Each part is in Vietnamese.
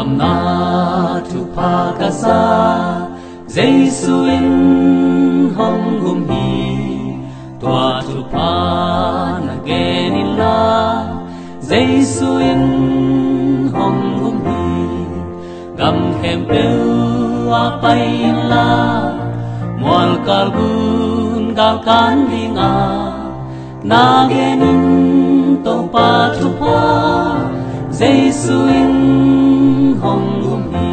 cầm na tu pa kasa Zeisu in hong gum hi tua tu pa na genila Zeisu in hong gum hi gam khem peu a pai la mual kalbun gal kan linga na genin to pa tu pa Zeisu in hong gum hi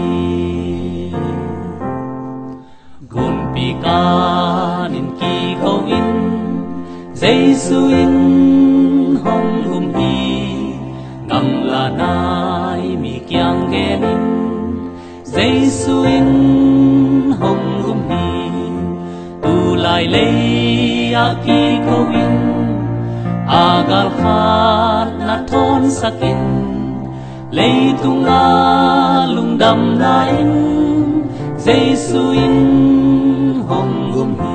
gun pi kanin ki khâu in Zeisu in hong gum hi ngam la nai mi kyang genin Zeisu in hong gum hi tu lai le a ki khâu in agal khat na thon sakin lấy tung a lung đầm nain Zeisu in hong gum hi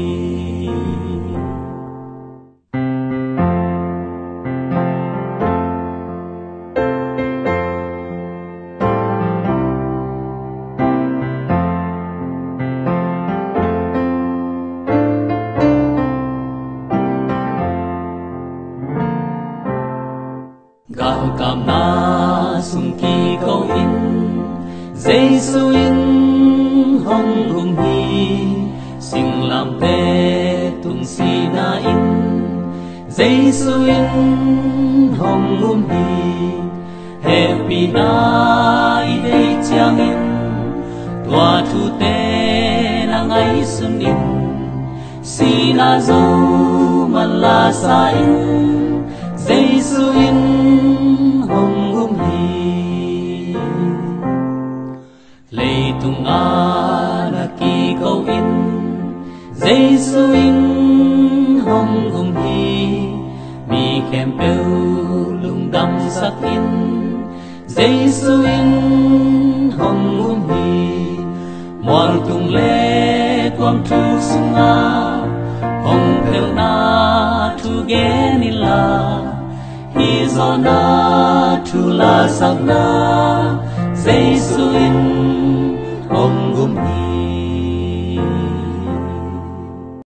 gal kam na sung ki khâu in Zeisu in hong gum hi sing lam te tung si na in Zeisu in hong gum hi happy na i de chang in tua thu te na ngai sun in si na zo man la sa in Zeisu in hong gum hi lei tung a na ki khâu in Zeisu in hong gum hi mi khem peu lung đam sắc in Zeisu in hong gum hi mual tung le quang thu sung a hong pel na thu genila hi zona thu la sak na Zeisu in hong gum hi